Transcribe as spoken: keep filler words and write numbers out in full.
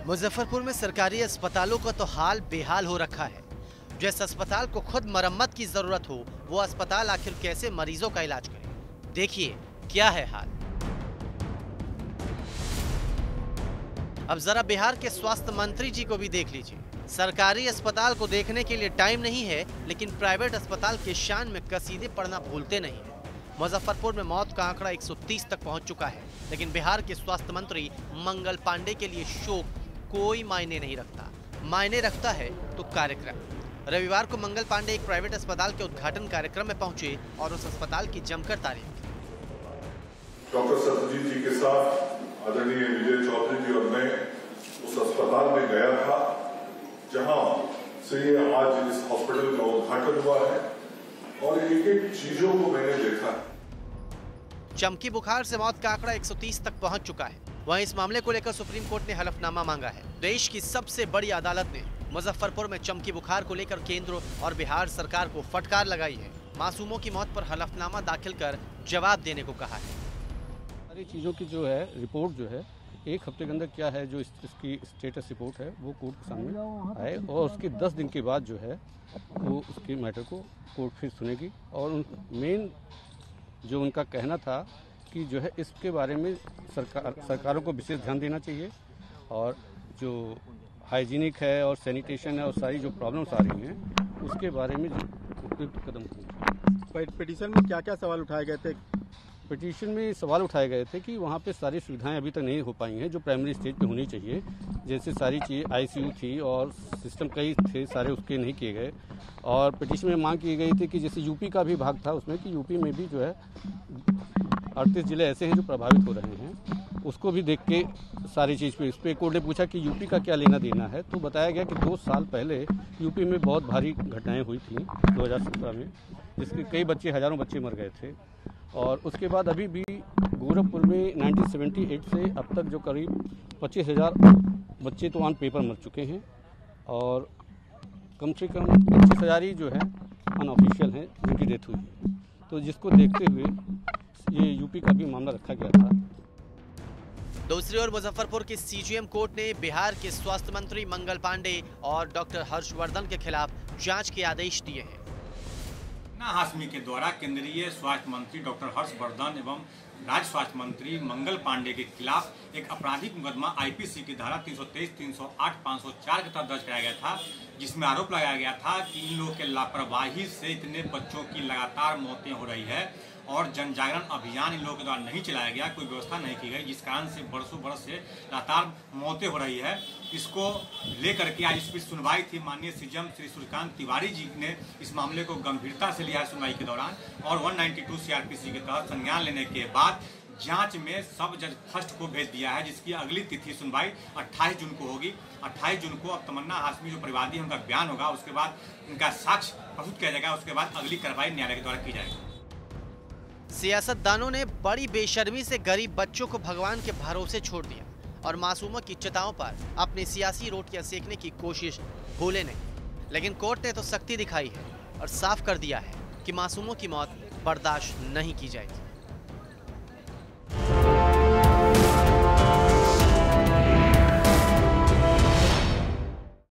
मुजफ्फरपुर में सरकारी अस्पतालों का तो हाल बेहाल हो रखा है। जिस अस्पताल को खुद मरम्मत की जरूरत हो, वो अस्पताल आखिर कैसे मरीजों का इलाज करे? देखिए क्या है हाल। अब जरा बिहार के स्वास्थ्य मंत्री जी को भी देख लीजिए। सरकारी अस्पताल को देखने के लिए टाइम नहीं है, लेकिन प्राइवेट अस्पताल के शान में कसीदे पढ़ना भूलते नहीं है। मुजफ्फरपुर में मौत का आंकड़ा एक सौ तीस तक पहुंच चुका है, लेकिन बिहार के स्वास्थ्य मंत्री मंगल पांडे के लिए शोक कोई मायने नहीं रखता। मायने रखता है तो कार्यक्रम। रविवार को मंगल पांडे एक प्राइवेट अस्पताल के उद्घाटन कार्यक्रम में पहुंचे और उस अस्पताल की जमकर तारीफ की। डॉक्टर सत्यजीत जी के साथ आदरणीय विजय चौधरी जी और मैं उस अस्पताल में गया था, जहां से आज इस हॉस्पिटल का उद्घाटन हुआ है और एक एक चीजों को मैंने देखा। चमकी बुखार से मौत का आंकड़ा एक सौ तीस तक पहुंच चुका है। वहीं इस मामले को लेकर सुप्रीम कोर्ट ने हलफनामा मांगा है। देश की सबसे बड़ी अदालत ने मुजफ्फरपुर में चमकी बुखार को लेकर केंद्र और बिहार सरकार को फटकार लगाई है। मासूमों की मौत पर हलफनामा दाखिल कर जवाब देने को कहा है। सारी चीज़ों की जो है रिपोर्ट जो है एक हफ्ते के अंदर क्या है जो इस, इसकी स्टेटस रिपोर्ट है वो कोर्ट के सामने आए और उसके दस दिन के बाद जो है वो उसके मैटर को कोर्ट फिर सुनेगी। और उन मेन जो उनका कहना था कि जो है इसके बारे में सरकार सरकारों को विशेष ध्यान देना चाहिए और जो हाइजीनिक है और सैनिटेशन है और सारी जो प्रॉब्लम्स आ रही हैं उसके बारे में जो उपयुक्त कदम होंगे। पिटीशन में क्या क्या सवाल उठाए गए थे? पिटीशन में सवाल उठाए गए थे कि वहाँ पे सारी सुविधाएं अभी तक नहीं हो पाई हैं जो प्राइमरी स्टेज पे होनी चाहिए। जैसे सारी चीज़ आईसीयू थी और सिस्टम कई थे, सारे उसके नहीं किए गए। और पिटीशन में मांग की गई थी कि जैसे यूपी का भी भाग था उसमें कि यूपी में भी जो है अड़तीस जिले ऐसे हैं जो प्रभावित हो रहे हैं, उसको भी देख के सारी चीज़ पे इस पर कोर्ट ने पूछा कि यूपी का क्या लेना देना है। तो बताया गया कि दो साल पहले यूपी में बहुत भारी घटनाएं हुई थी दो हज़ार सत्रह में, जिसके कई बच्चे हज़ारों बच्चे मर गए थे। और उसके बाद अभी भी गोरखपुर में उन्नीस सौ अठहत्तर से अब तक जो करीब पच्चीस हज़ार बच्चे तो ऑन पेपर मर चुके हैं और कम से कम पच्चीस हज़ार ही जो है अनऑफिशियल हैं जिनकी डेथ हुई है। तो जिसको देखते हुए ये यूपी का भी मामला रखा गया था। दूसरी ओर मुजफ्फरपुर की सीजीएम कोर्ट ने बिहार के स्वास्थ्य मंत्री मंगल पांडे और डॉक्टर हर्षवर्धन के खिलाफ जांच के आदेश दिए हैं। हाशमी के द्वारा केंद्रीय स्वास्थ्य मंत्री डॉक्टर हर्षवर्धन एवं राज्य स्वास्थ्य मंत्री मंगल पांडे के खिलाफ एक आपराधिक मुकदमा आईपीसी की धारा तीन सौ तेईस, तीन सौ आठ, पाँच सौ चार के तहत दर्ज कराया गया था, जिसमें आरोप लगाया गया था कि इन लोगों के लापरवाही से इतने बच्चों की लगातार मौतें हो रही है और जन जागरण अभियान इन लोगों के द्वारा नहीं चलाया गया, कोई व्यवस्था नहीं की गई, जिस कारण से बरसों बरस से लगातार मौतें हो रही है। इसको लेकर के आज इस पर सुनवाई थी। माननीय सीएम श्री सूर्यकांत तिवारी जी ने इस मामले को गंभीरता से लिया सुनवाई के दौरान और एक सौ बानवे सीआरपीसी के तहत संज्ञान लेने के बाद जांच में सब जज फर्स्ट को भेज दिया है, जिसकी अगली तिथि सुनवाई अट्ठाईस जून को होगी। अट्ठाईस जून को अब तमन्ना हाशमी जो परिवादी है उनका बयान होगा, उसके बाद इनका साक्ष्य प्रस्तुत किया जाएगा, उसके बाद अगली कार्रवाई न्यायालय के द्वारा की जाएगी। सियासतदानों ने बड़ी बेशर्मी से गरीब बच्चों को भगवान के भरोसे छोड़ दिया और मासूमों की चिताओं पर अपनी सियासी रोटियां सेकने की कोशिश भूले नहीं। लेकिन कोर्ट ने तो सख्ती दिखाई है और साफ कर दिया है कि मासूमों की मौत बर्दाश्त नहीं की जाएगी।